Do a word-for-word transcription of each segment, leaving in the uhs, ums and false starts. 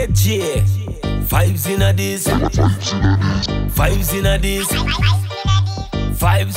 J. Vibes in a this. Vibes in a this. Vibes,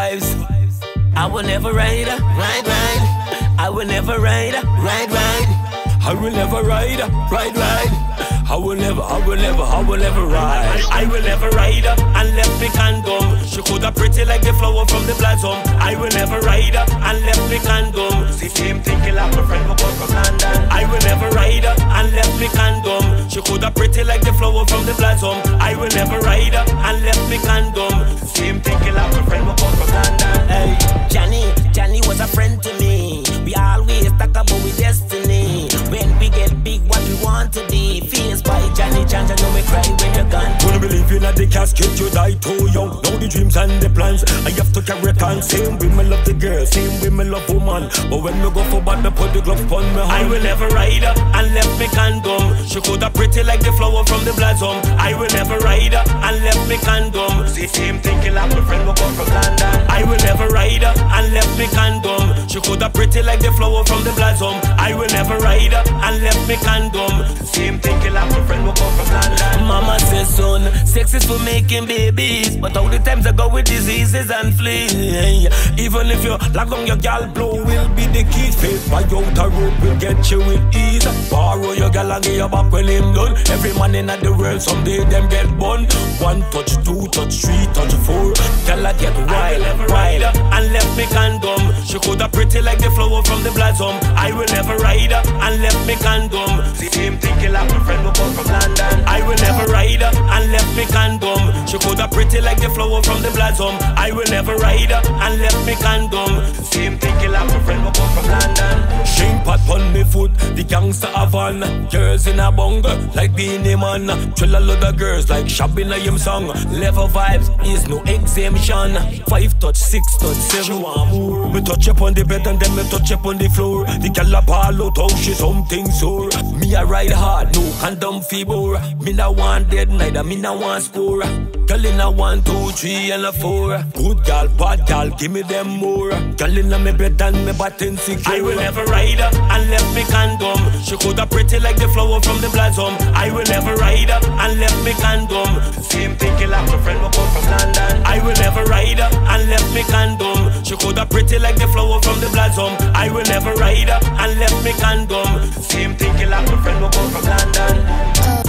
vibes. I will never ride, ride, ride. I will never ride, ride, ride. I will never ride, ride, ride. I will never, I will never, I will never ride. I will never ride and left me condom. She coulda pretty like the flower from the blossom. I will never ride and left me condom. See same thing kill up my friend who come from London. I will never ride and left me condom. She coulda pretty like the flower from the blossom. I will never ride and left me condom. Same thing kill up my friend who come from London. Hey, Johnny, Johnny was a friend to me. We always talk about with destiny. When we get big, what we want to be. Feels by Johnny Chance, I know we cry when you're gone. Couldn't believe in the casket, you die too young. Now the dreams and the plans, I have to carry on. Same way me love the girl, same way me love woman. But when me go for bad, me put the gloves on me hand. I will never ride and left me condom. She coulda pretty like the flower from the blossom. I will never ride and left me condom. See same thing kill up my friend who come from London. I will never ride and left me condom. She coulda pretty like the flower from the blossom. I will never ride and left me condom. Same thing kill up my friend who come from London. Mama says son, sex is for making babies, but all the times I go with diseases and fleas. Even if you lock on your gal, blow will be the key. Face by outer road will get you with ease. Borrow your gal and get your back when him done. Every man in the world someday them get bun. One touch, two touch, three touch, four. Gal I get wild, ride and left me condom. She coulda pretty like the flower from the blossom. I will never ride and left me condom. Same thing kill up my friend who come from London. I will never ride and left me condom. She coulda pretty like the flower from the blossom. I will never ride and left me condom. Same thing kill up my friend who come from London. Shame pot on me foot, the gangster Havana. Girls in a bunga like Beanie Man. Trill a lot of girls like shopping a him song. Level vibes is no exemption. Five touch, six touch, seven one more. Me touch up on the bed and then me touch up on the floor. The gal a ball out how she something sore. Me a ride hard, no condom feeble. Me na want dead, neither me na want score. Girl in a one, two, three and a four. Good gal, bad gal, give me them more. Girl in a me bed and me button secure. I will never ride and left me condom. She coulda pretty like the flower from the blossom. I will never ride and left me condom. Same thing kill up my friend who come from London. I will never ride and left me condom. She coulda pretty like the flower from the blossom. I will never ride and left me condom. Same thing kill up my friend who come from London.